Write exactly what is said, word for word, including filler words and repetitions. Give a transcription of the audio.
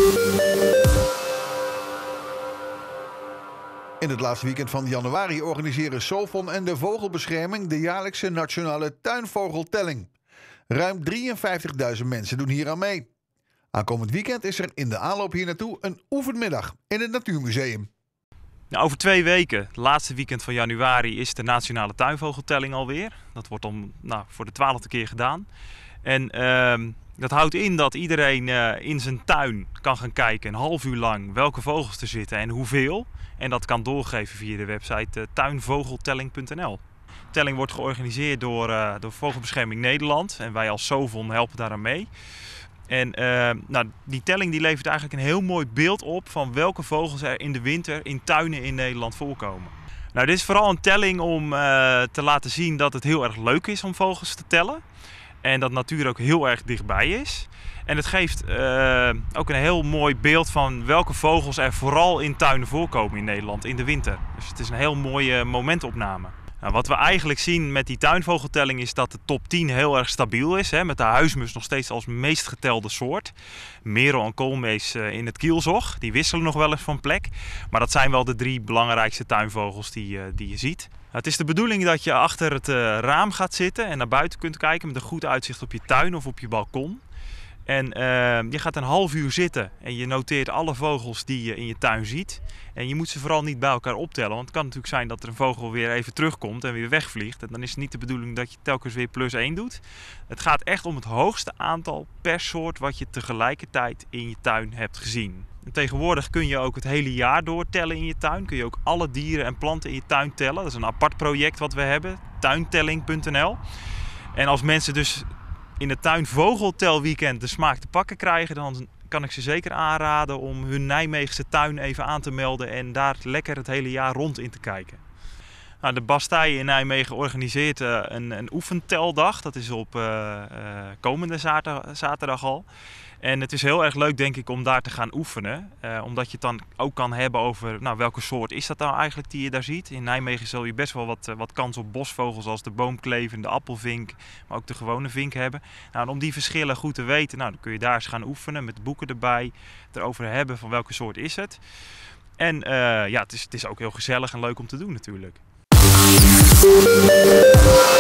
In het laatste weekend van januari organiseren Sovon en de Vogelbescherming de jaarlijkse nationale tuinvogeltelling. Ruim drieënvijftigduizend mensen doen hier aan mee. Aankomend weekend is er in de aanloop hier naartoe een oefenmiddag in het Natuurmuseum. Nou, over twee weken, het laatste weekend van januari, is de nationale tuinvogeltelling alweer. Dat wordt om, nou, voor de twaalfde keer gedaan. En uh, dat houdt in dat iedereen uh, in zijn tuin kan gaan kijken, een half uur lang, welke vogels er zitten en hoeveel. En dat kan doorgeven via de website uh, tuinvogeltelling punt n l. De telling wordt georganiseerd door, uh, door Vogelbescherming Nederland en wij als Sovon helpen daaraan mee. En uh, nou, die telling die levert eigenlijk een heel mooi beeld op van welke vogels er in de winter in tuinen in Nederland voorkomen. Nou, dit is vooral een telling om uh, te laten zien dat het heel erg leuk is om vogels te tellen. En dat natuur ook heel erg dichtbij is. En het geeft uh, ook een heel mooi beeld van welke vogels er vooral in tuinen voorkomen in Nederland in de winter. Dus het is een heel mooie momentopname. Nou, wat we eigenlijk zien met die tuinvogeltelling is dat de top tien heel erg stabiel is. Hè, met de huismus nog steeds als meest getelde soort. Merel en koolmees in het kielzog. Die wisselen nog wel eens van plek. Maar dat zijn wel de drie belangrijkste tuinvogels die, die je ziet. Het is de bedoeling dat je achter het raam gaat zitten en naar buiten kunt kijken met een goed uitzicht op je tuin of op je balkon. En uh, je gaat een half uur zitten en je noteert alle vogels die je in je tuin ziet. En je moet ze vooral niet bij elkaar optellen, want het kan natuurlijk zijn dat er een vogel weer even terugkomt en weer wegvliegt. En dan is het niet de bedoeling dat je telkens weer plus één doet. Het gaat echt om het hoogste aantal per soort wat je tegelijkertijd in je tuin hebt gezien. En tegenwoordig kun je ook het hele jaar door tellen in je tuin. Kun je ook alle dieren en planten in je tuin tellen. Dat is een apart project wat we hebben, tuintelling punt n l. En als mensen dus in het tuinvogeltelweekend de smaak te pakken krijgen, dan kan ik ze zeker aanraden om hun Nijmeegse tuin even aan te melden en daar lekker het hele jaar rond in te kijken. Nou, de Bastei in Nijmegen organiseert uh, een, een oefenteldag. Dat is op uh, uh, komende zaterdag, zaterdag al. En het is heel erg leuk, denk ik, om daar te gaan oefenen. Uh, omdat je het dan ook kan hebben over nou, welke soort is dat nou eigenlijk die je daar ziet. In Nijmegen zul je best wel wat, uh, wat kans op bosvogels als de boomkleef en de appelvink, maar ook de gewone vink hebben. Nou, en om die verschillen goed te weten, nou, dan kun je daar eens gaan oefenen met boeken erbij. Erover hebben van welke soort is het. En uh, ja, het is, het is ook heel gezellig en leuk om te doen natuurlijk.